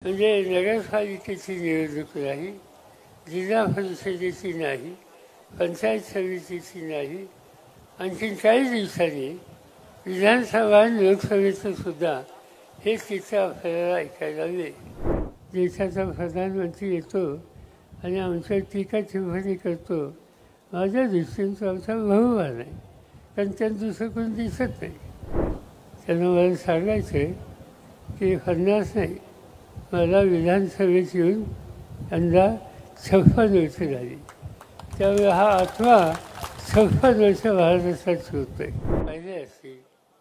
म्हणजे नगरपालिकेची निवडणूक नाही, जिल्हा परिषदेची नाही, पंचायत समितीची नाही, आणखीन काही दिवसांनी विधानसभा आणि लोकसभेचं सुद्धा हे चित्र आपल्याला ऐकायला मिळेल. देशाचा प्रधानमंत्री येतो आणि आमच्या टीका टिप्पणी करतो. माझ्या दृष्टीने तो आमचा बहुमान आहे, कारण त्यांना दुसरं कोणी दिसत नाही. त्यांना मला सांगायचं आहे की 50 नाही, मला विधानसभेत येऊन यंदा 56 वर्ष झाली. त्यामुळे हा आठवा 56 वर्ष महाराष्ट्रात होतो आहे. पाहिले असतील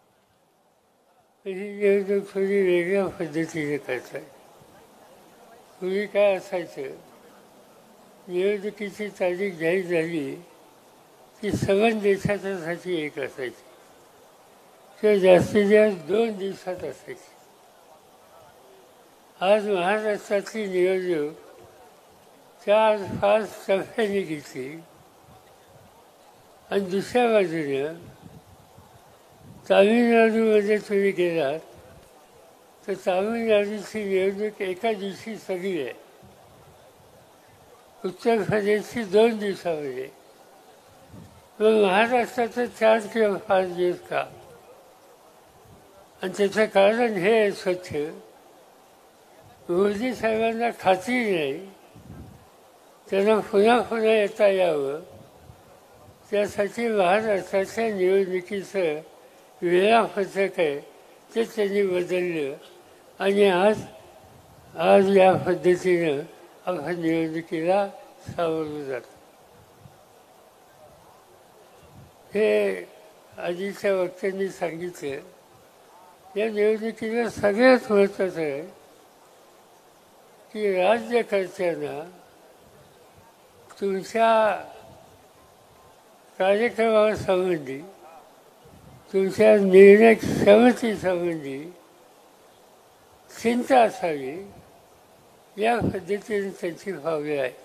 ही निवडणूक थोडी वेगळ्या पद्धतीने करतात. पूर्वी काय असायचं, निवडणुकीची तारीख जाहीर झाली की सगळ्या देशाच्यासाठी एक असायची किंवा जास्तीत जास्त 2 दिवसात असायची. आज महाराष्ट्रातली निवडणूक 4-5 टप्प्यांनी घेतली आणि दुसऱ्या बाजूने तामिळनाडूमध्ये तुम्ही गेलात तर तामिळनाडूची निवडणूक एका दिवशी सगळी आहे. उत्तर प्रदेशची 2 दिवसामध्ये. मग महाराष्ट्राचं 4 किंवा 5 दिवस का? आणि त्याचं कारण हे आहे स्वच्छ, मोदी साहेबांना खात्री नाही त्यांना पुन्हा पुन्हा येता यावं, त्यासाठी महाराष्ट्राच्या निवडणुकीचं वेळापत्रक आहे ते त्यांनी बदललं आणि आज या पद्धतीनं आपण निवडणुकीला सामोरं जातो. हे आधीच्या वक्त्यांनी सांगितलं. या निवडणुकीला सगळ्यात महत्त्वाचं आहे की राज्यकर्त्यांना तुमच्या कार्यक्रमासंबंधी, तुमच्या निर्णय क्षमतेसंबंधी चिंता असावी, या पद्धतीने त्यांची भावना आहे.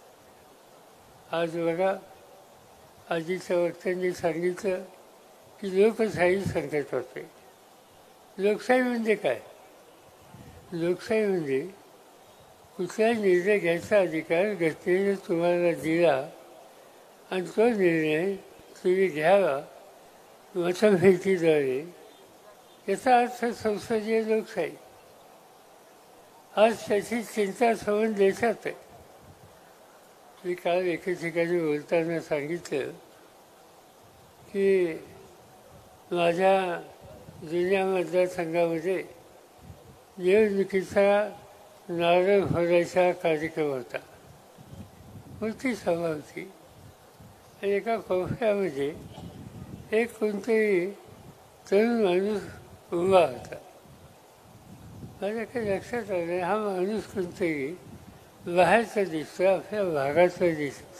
आज बघा, आधीच्या वक्त्यांनी सांगितलं की लोकशाही संकट होते. लोकशाही म्हणजे काय? लोकशाही म्हणजे कुठलाही निर्णय घ्यायचा अधिकार घटनेने तुम्हाला दिला आणि तो निर्णय तुम्ही घ्यावा मतभेदीद्वारे. याचा अर्थ संसदीय लोकशाही. आज त्याची चिंता संबंध देशात आहे. मी काल एका ठिकाणी बोलताना सांगितलं की माझ्या जुन्या मतदारसंघामध्ये निवडणुकीचा नारळ फोडायचा कार्यक्रम होता. मोठी सभा होती आणि एका कोपऱ्यामध्ये एक कोणतरी तरुण माणूस उभा होता. माझ्या काही लक्षात आलं, हा माणूस कोणतरी बाहेरचा दिसतो, आपल्या भागाचा दिसत.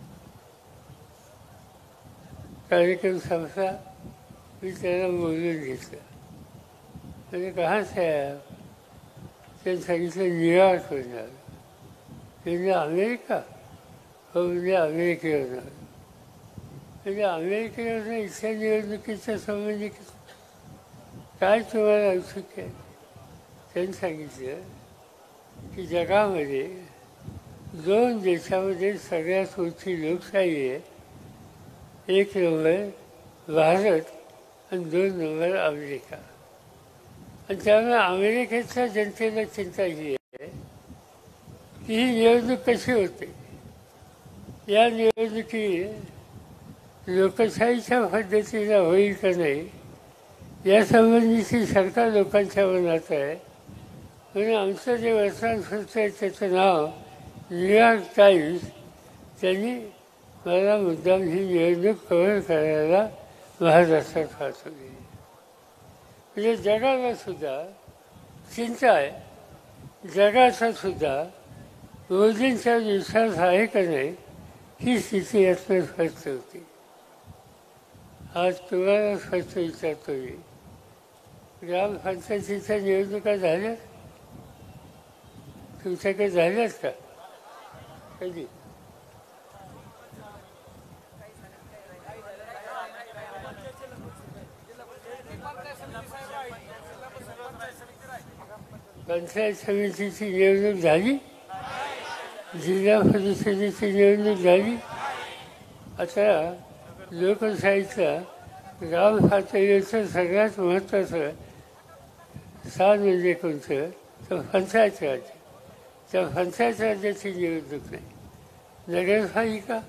कार्यक्रम संपला, मी त्याला बोलून घेतलं. म्हणजे कहाँ से आया? त्यांनी सांगितलं न्यूयॉर्कवरून आलं. म्हणजे अमेरिका? हो, म्हणजे अमेरिकेवरून आलं. म्हणजे अमेरिकेवरून इथल्या निवडणुकीच्या संबंधी काय तुम्हाला उत्सुक आहे? त्यांनी सांगितलं की जगामध्ये 2 देशामध्ये सगळ्यात मोठी लोकशाही आहे. 1 नंबर भारत आणि 2 नंबर अमेरिका. आणि त्यामुळे अमेरिकेच्या जनतेला चिंता ही आहे की ही निवडणूक कशी होते. या निवडणुकी लोकशाहीच्या पद्धतीने होईल का नाही यासंबंधीची शंका लोकांच्या मनात आहे. म्हणून आमचं जे वर्तमानपत्र आहे त्याचं नाव न्यूयॉर्क टाइम्स, त्यांनी मला मुद्दाम ही निवडणूक कव्हर करायला महाराष्ट्रात पाठवली. म्हणजे जगाला सुद्धा चिंता आहे. जगाचा सुद्धा मोदींच्या विश्वास आहे का नाही ही स्थिती यातनं स्पष्ट होती. आज तुम्हाला स्पष्ट विचारतो मी, ग्रामपंचायतीच्या निवडणुका झाल्या तुमच्याकडे? झाल्यात का? कधी? पंचायत समितीची निवडणूक झाली, जिल्हा परिषदेची निवडणूक झाली. आता लोकशाहीचा ग्राम पातळीचं सगळ्यात महत्त्वाचं स्थान म्हणजे कोणतं, तर पंचायत राज. त्या पंचायत राज्याची निवडणूक नाही. नगरपालिका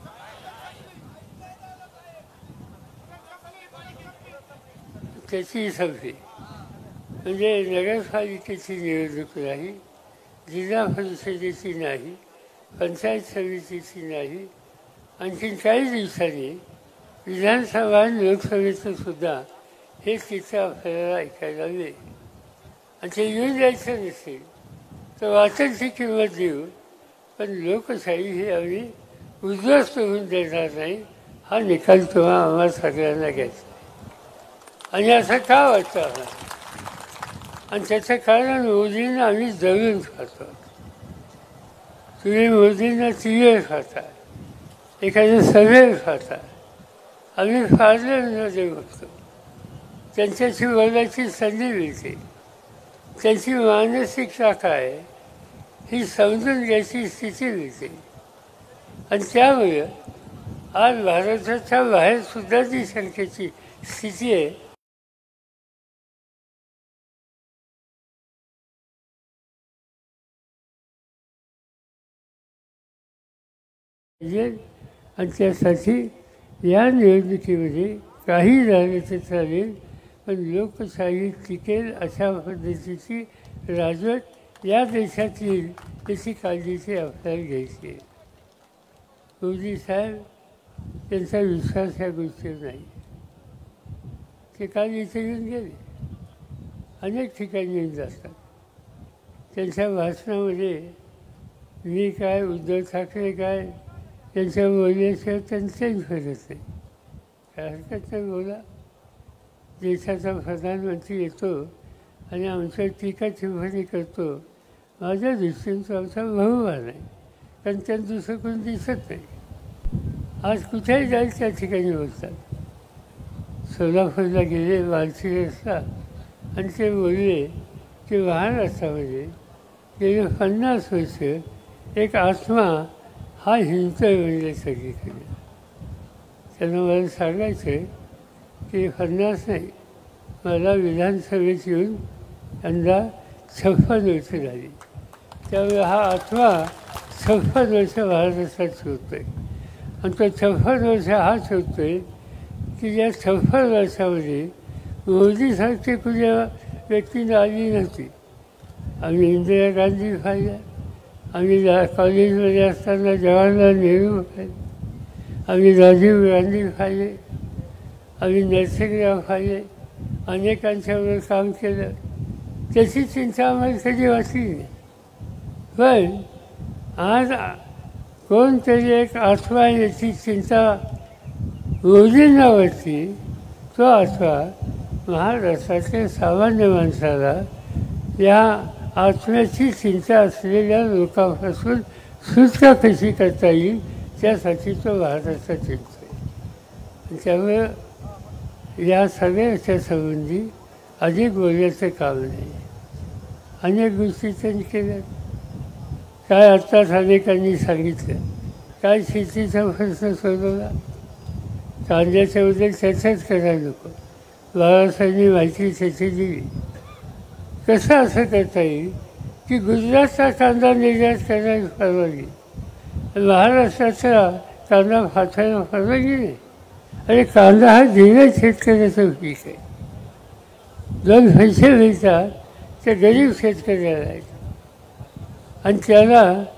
त्याची संपली. म्हणजे नगरपालिकेची निवडणूक नाही, जिल्हा परिषदेची नाही, पंचायत समितीची नाही. आणखीन काही दिवसांनी विधानसभा आणि लोकसभेचं सुद्धा हे चित्र आपल्याला ऐकायला मिळेल. आणि ते येऊन जायचं नसेल तर वाटेलची किंमत देऊ, पण लोकशाही ही आम्ही उद्ध्वस्त होऊन देणार नाही. हा निकाल तेव्हा आम्हाला सगळ्यांना घ्यायचा. आणि असं का वाटतं आम्हाला? आणि त्याचं कारण मोदींना आम्ही जळून खातो. तुम्ही मोदींना तिळे खाता, एखाद्या सभेत खाता. आम्ही पार्लमेंटमध्ये बघतो, त्यांच्याशी बोलायची संधी मिळते. त्यांची मानसिकता काय ही समजून घ्यायची स्थिती मिळते. आणि त्यामुळे आज भारताच्या बाहेरसुद्धा जी संख्येची स्थिती आहे आणि त्यासाठी या निवडणुकीमध्ये काही झालं तर चालेल, पण लोकशाही टिकेल अशा पद्धतीची राजवट या देशात येईल त्याची काळजीची आपल्याला घ्यायची आहे. मोदी साहेब त्यांचा विश्वास या गोष्टीवर नाही. ते काल इथे येऊन गेले, अनेक ठिकाणी येऊन जातात. त्यांच्या भाषणामध्ये मी काय, उद्धव ठाकरे काय, त्यांच्या बोलण्याशिवाय त्यांचंही फरक नाही. काय हरकत नाही, बोला. देशाचा प्रधानमंत्री येतो आणि आमच्या टीका टिप्पणी करतो. माझ्या दृष्टीने तो आमचा बहुमान आहे, कारण त्यांना दुसरं कोणी दिसत नाही. आज कुठेही जाईल त्या ठिकाणी बोलतात. सोलापूरला गेले, बार्शी रस्ता, आणि ते बोलले की महाराष्ट्रामध्ये गेले 50 वर्ष एक आत्मा हा हिंदू म्हणजे सगळीकडे. त्यांना मला सांगायचं की 50 नाही, मला विधानसभेत येऊन यंदा 56 वर्ष झाली. त्यामुळे हा आत्मा 56 वर्ष महाराष्ट्रात शोधतो आहे. आणि तो 56 वर्ष हा शोधतो आहे की या 56 वर्षामध्ये मोदीसारखी कुठल्या व्यक्तीने आली नव्हती. आम्ही इंदिरा गांधी पाहिल्या, आम्ही कॉलेजमध्ये असताना जवाहरलाल नेहरू पाहिले, आम्ही राजीव गांधी पाहिले, आम्ही नरसिंहराव पाहिले, अनेकांच्यावर काम केलं. त्याची चिंता आम्हाला कधी वाटली नाही. पण आज कोणतरी एक आत्मा याची चिंता मोदींना वाटली. तो आत्मा महाराष्ट्राच्या सामान्य माणसाला या आत्म्याची चिंता असलेल्या लोकांपासून सुटका कशी करता येईल त्यासाठी तो महाराष्ट्रात चिंततोय. त्यामुळे या सगळ्याच्या संबंधी अधिक बोलण्याचं काम नाही. अनेक गोष्टी त्यांनी केल्या. काय आत्ताच अनेकांनी सांगितलं, काय शेतीचा प्रश्न सोडवला. कांद्याच्याबद्दल चर्चाच करायला नको. बाळासाहेबांनी माहिती त्याची दिली. कसं असं करता येईल की गुजरातचा कांदा निर्यात करायला परवानगी, महाराष्ट्राचा कांदा पाठवायला परवानगी नाही. आणि कांदा हा धीरज शेतकऱ्याचं पीक आहे. 2 पैसे मिळतात ते गरीब शेतकऱ्याला आहेत. आणि त्याला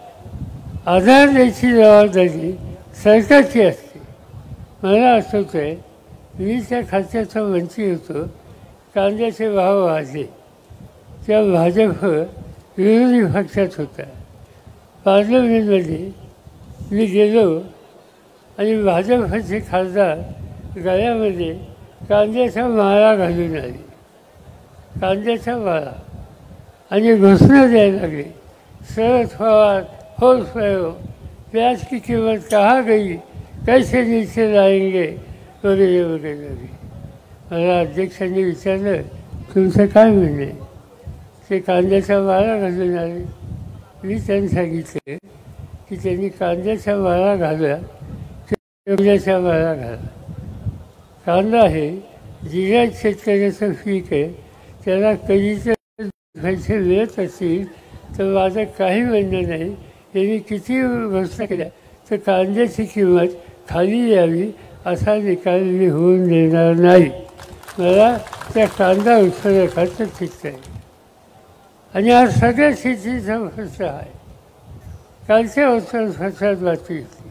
आधार द्यायची जबाबदारी सरकारची असते. मला आठवतं आहे, मी त्या खात्याचा मंत्री होतो. कांद्याचे भाव वाढले, त्या भाजप विरोधी पक्षात होता. पार्लमेंटमध्ये मी गेलो आणि भाजपचे खासदार गळ्यामध्ये कांद्याचा माळा घालून आले, कांद्याचा माळा, आणि घोषणा द्यायला लागले, शरद पवार होश हो, प्याज की कीमत कहाँ गई, कैसे नीचे लाएंगे, वगैरे वगैरे वगैरे. मला अध्यक्षांनी विचारलं, तुमचं काय म्हणणं आहे? ते कांद्याचा माळा घालून आले. मी त्यांनी सांगितले की त्यांनी कांद्याचा माळा घालूया, कांद्याचा माळा घाला. कांदा हे जिल्ह्यात शेतकऱ्याचं पीक आहे, त्याला कधी जर पैसे मिळत असतील तर माझं काही म्हणणं नाही. यांनी किती व्यवस्था केल्या तर कांद्याची किंमत खाली यावी असा निकाल मी होऊन देणार नाही. मला त्या कांदा उत्पादकाचं चित्त आहे. आणि आज सगळ्या शेतीचा खर्च आहे. कालच्या वर्षात बातमी होती,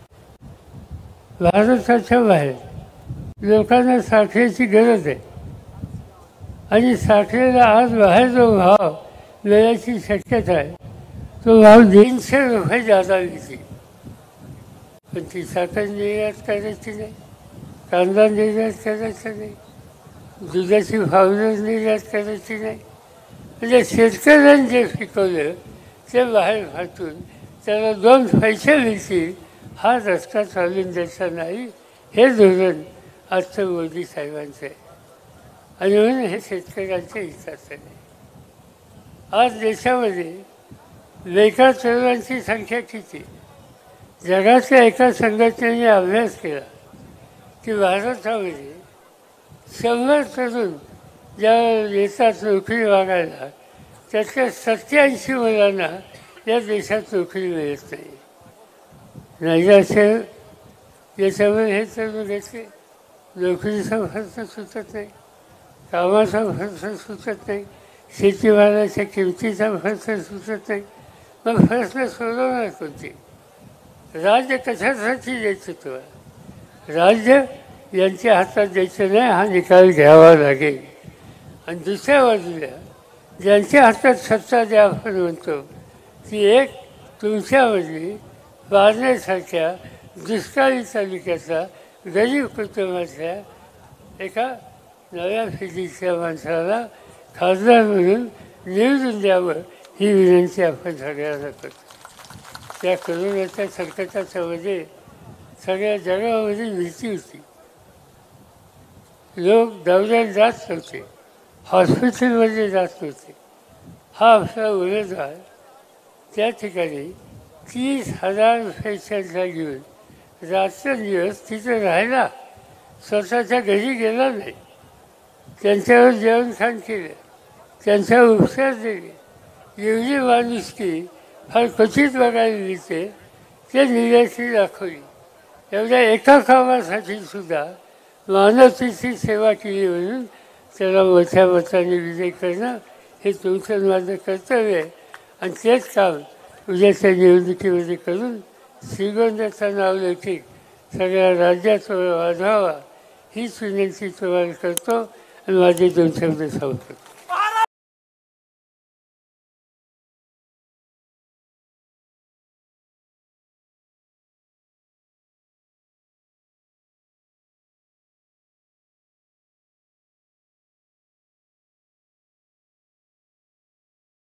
भारताच्या बाहेर लोकांना साखरेची गरज आहे आणि साखरेला आज बाहेर जो भाव मिळायची शक्यता आहे तो भाव 300 रुपये जादा मिळते. पण ती साखर निर्यात करायची नाही, कांदा निर्यात करायचा नाही, दुधाची पावडर निर्यात करायची नाही. म्हणजे शेतकऱ्यांनी जे पिकवलं ते बाहेर फाटून त्याला 2 पैसे मिळतील हा रस्ता चालून द्यायचा नाही. हे धोरण आजचं मोदी साहेबांचं आहे आणि म्हणून हे शेतकऱ्यांच्या हिताचं नाही. आज देशामध्ये बेकार तरुणांची संख्या किती? जगाच्या एका संघटनेने अभ्यास केला की भारतामध्ये 100 तरुण ज्या येतात नोकरी मागायला त्यातल्या 87 मुलांना या देशात नोकरी मिळत नाही. नाही असेल याच्यामध्ये हे तरुण घेतले, नोकरीचा खर्च सुचत नाही, कामाचा खर्च सुचत नाही, शेतीमालाच्या किमतीचा खर्च सुचत नाही. मग प्रश्न सोडवणार कोणते? राज्य कशासाठी द्यायचं तुम्हाला? राज्य यांच्या हातात द्यायचं नाही, हा निकाल घ्यावा लागेल. आणि दुसऱ्या बाजूला ज्यांच्या हातात सत्ता द्या आपण म्हणतो ती एक तुमच्यामधली बारण्यासारख्या दुष्काळी तालुक्याचा गरीब कुटुंबातल्या एका नव्या पिढीच्या माणसाला खासदार म्हणून निवडून द्यावं ही विनंती आपण सगळ्यांना करतो. त्या करोनाच्या संकटाच्या मध्ये सगळ्या जगामध्ये भीती होती. लोक दौऱ्यात जात नव्हते, हॉस्पिटलमध्ये जात नव्हते. हा आपला उमेदवार त्या ठिकाणी 30,000 पेशंटला घेऊन रात्रंदिवस तिथे राहिला, स्वतःच्या घरी गेला नाही. त्यांच्यावर जेवणखाण केलं, त्यांच्यावर उपचार दिले. एवढी माणुसकी फार क्वचित बघायला मिळते, ते निर्याती दाखवली. एवढ्या एका कामासाठी सुद्धा मानवतेची सेवा केली म्हणून त्याला मोठ्या मताने विजय करणं हे तुमचं माझं कर्तव्य आहे. आणि तेच काम उद्याच्या निवडणुकीमध्ये करून श्रीगोंद्याचं नाव लौकिक सगळ्या राज्यात वाढवावा हीच विनंती तुम्हाला करतो आणि माझे 2 शब्द सांगतो.